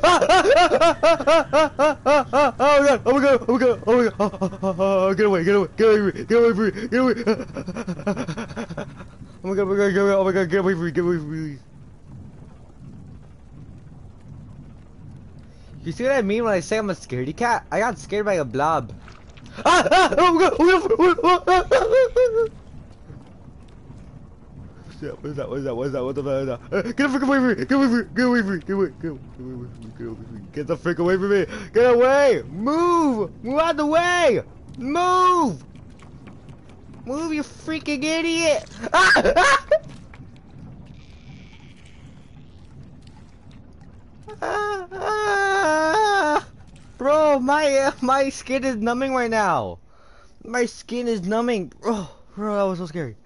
god! Oh my god! Oh my god! Oh my god! Oh, get away! Get away! Get away! Get away from me! Get away! Oh my god! Oh my god! Get away! Oh my god! Get away from me! Get away from me! You see what I mean when I say I'm a scaredy cat? I got scared by a blob. Ah! Ah! Oh my god! Oh my god! What is that? What is that? What is that? What the fuck is that? Get the frick away from me! Get away from me! Get away from me! Get away! Get away from me! Get away from me! Get the frick away from me! Get away! Move! Move out of the way! Move! Move, you freaking idiot! Ah! Ah! Ah! Bro, my skin is numbing right now. My skin is numbing. Bro, that was so scary.